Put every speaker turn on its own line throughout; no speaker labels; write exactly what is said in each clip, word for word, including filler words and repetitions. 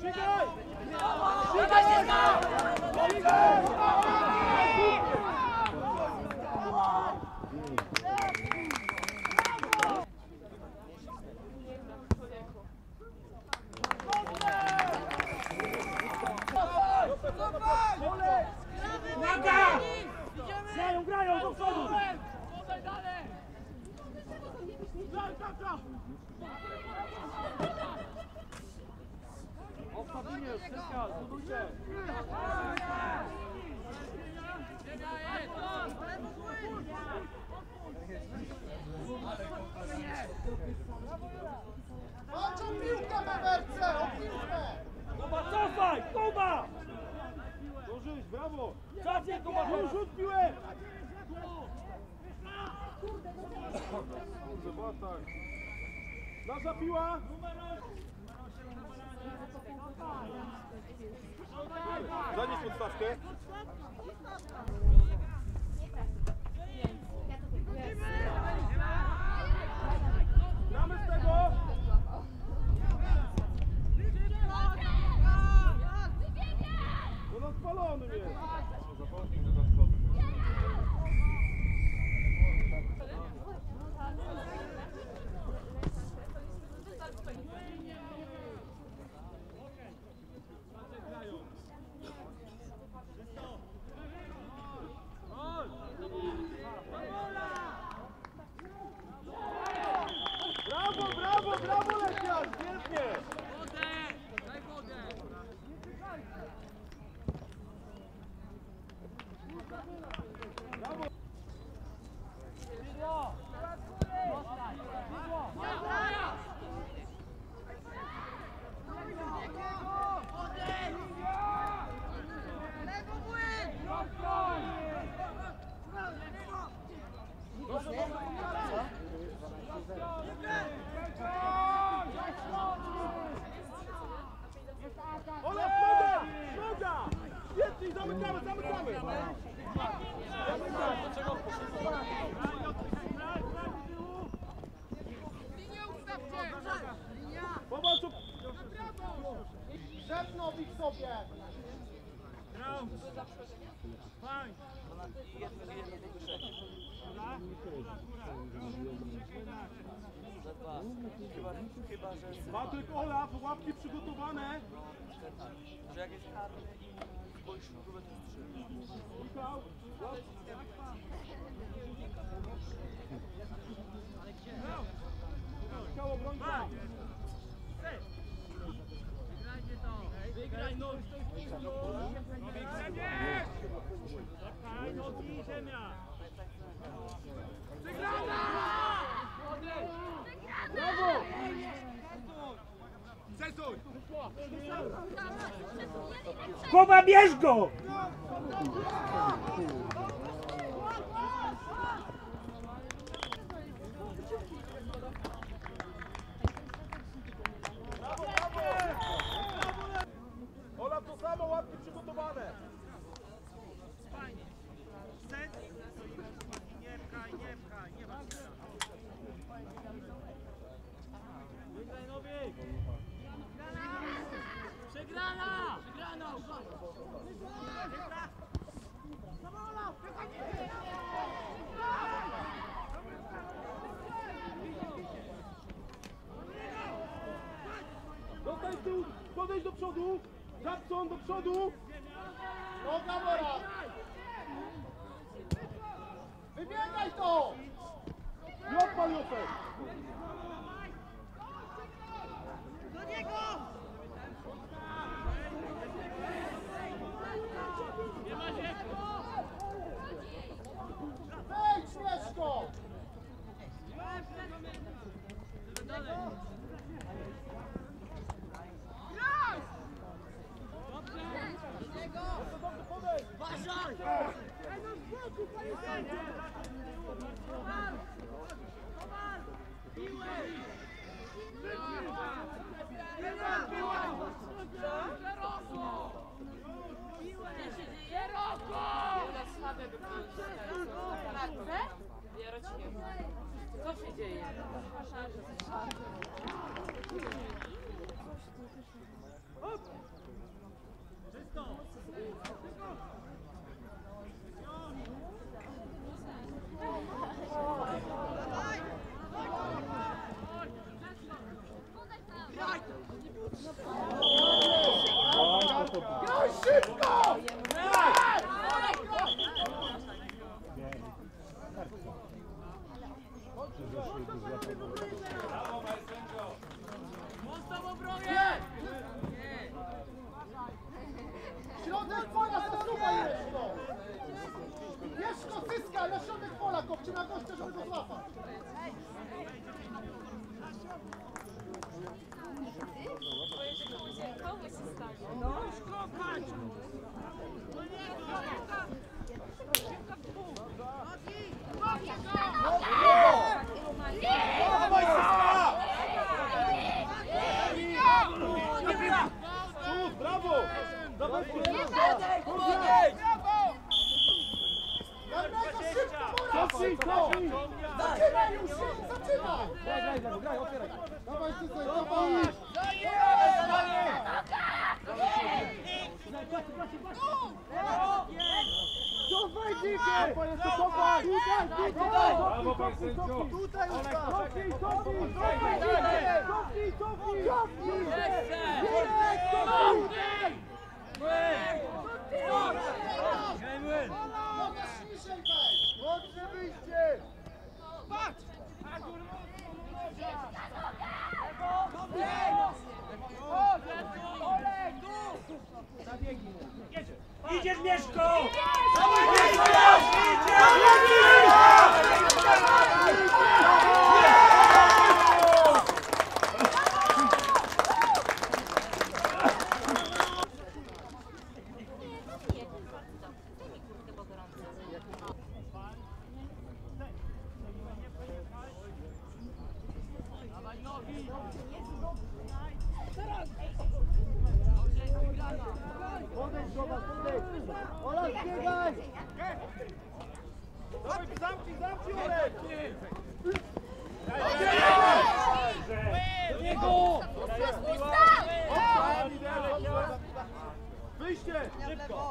Ścigaj! Ścigaj! Ścigaj!
Uwaga! Grają, grają, do przodu!
Obstawienie, wszystko, budujcie!
Walcz o piłkę, Beberce! O piłkę!
Kuba, cofaj! Kuba!
Dożyć, brawo!
Cofnij, Kuba!
Rzut piłę! Kurde, batak. Nasza piła! Zanieś podstawkę. Gramy z tego! No na spalonym jest! Brawo, brawo, brawo, Leśniarz, pięknie! Brawo! Olaf, noga! Noga! Więcej, zamykamy, zamykamy! Popatrz,
Szepnął ich sobie!
Patryk, Olaf, łapki przygotowane.
Że jak jest karny i boisz próbę to trzy.
Michał, Michał, obrońca.
Wygraj nogi! Zapchaj nogi, ziemia!
Brawo! Przesuń!
Kuba, bierz go!
Olaf, to samo, łapki przygotowane.
Nie pchaj, nie pchaj, nie ma. Wygraj nogi! Przegrana! Przegrana!
Zostań tu, podejdź do przodu. Jackson, do przodu.
Noga, Bora! Wybiegaj to!
I odpal Józef.
Wejdź, Śmieszko!
Co się dzieje?
Hop.
Dobrego, szybko, Moraw! Szybko! Zaczynaj już, zaczynaj!
Graj, graj, graj, otwieraj.
Dawaj, Cycek, dawaj!
Cofaj dzikie! Cofaj! Tutaj, tutaj! Brawo, panie sędzio! Tutaj już! Cofnij, cofnij! Cofnij, cofnij! Cofnij!
Mogę niżej wejść!
Mocne wyjście!
Idziesz, Mieszko!
Podejdź, zobacz, podejdź! Ola, biegaj!
Dawaj, zamknij, zamknij, Olek! Do niego!
Wyjście! Szybko!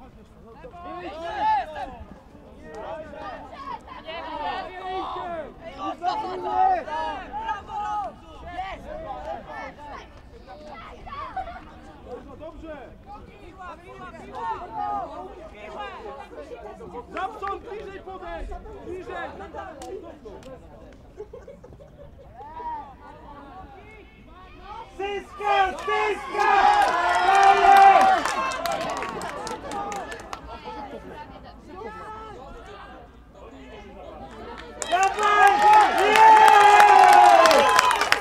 Dobrze! Zapson, bliżej podejdź! Bliżej!
Styska, styska! Olek! Dawaj! Jest!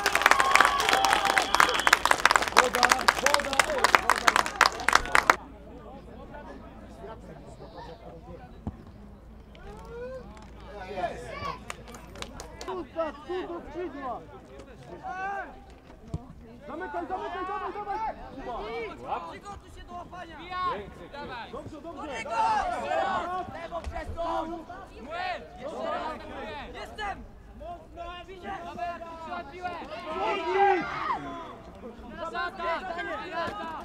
Woda, woda! Pusta, tu do skrzydła! Zamykaj, zamykaj, dawaj, dawaj!
Przygotuj się do łapania! Dawaj!
Dobrze, dobrze!
Lewo przez to! Młyn! Jeszcze raz! Jestem! Widzę! Dobra, przyłatwiłem!
Idź!
Zata! Zata!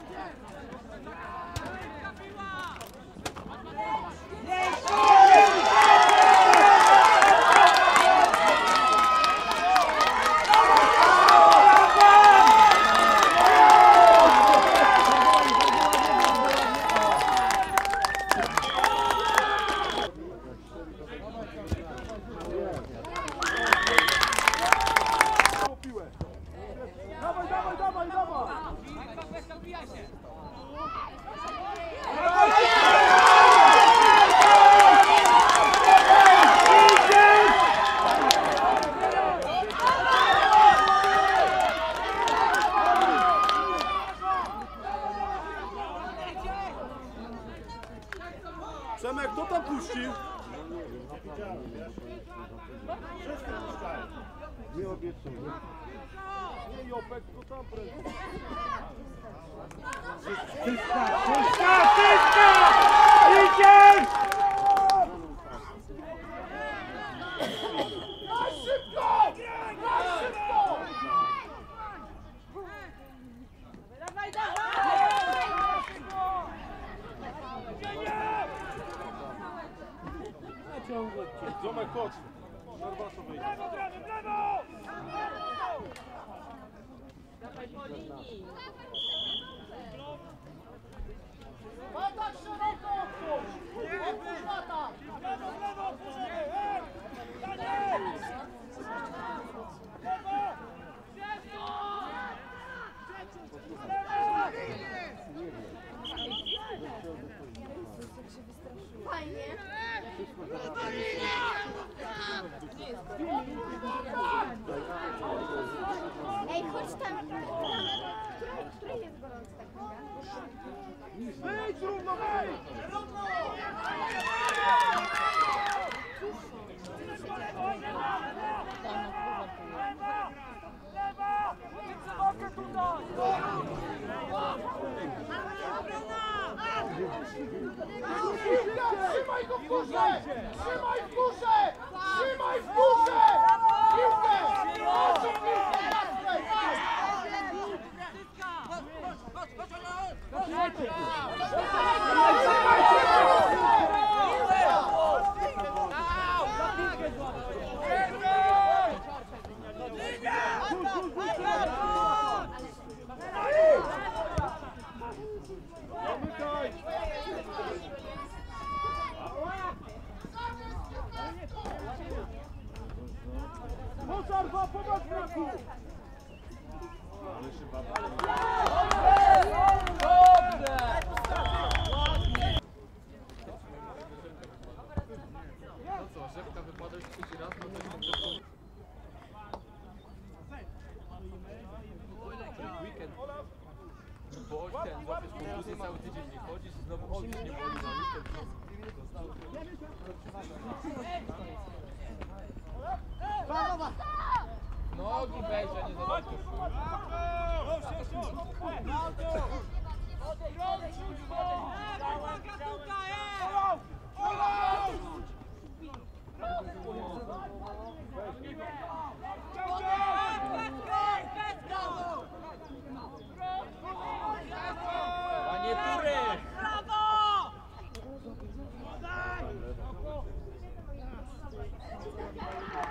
Piłę. Dawaj, dawaj, dawaj, dawaj! Przemek, kto tam puścił? Nie obiecuję. Nie Jopek, kto tam prędzej.
Styska, styska, styska! Idziesz!
Na szybko! Na szybko!
Dawaj, dawaj!
Zomek, chodź. Narwaso wyjdzie.
Dawaj po linii!
Atak szeroko otwórz! Otwórz atak!
Fajnie. Ej, chodź tam. Który, który jest gorący tak mega?
Wyjdź równo, wyjdź!
Obrona!
w górze! Trzymaj w górze! Trzymaj w górze! Piłkę! Chodź, piłkę! Jasnej!
Mozarba, pomóż braku!
Bo ten łapiesz kontuzję cały tydzień nie chodzisz i znowu chodzisz, nie boli na weekend. Nogi wejdzie, nie zobaczysz. Panie Tury!
Brawo!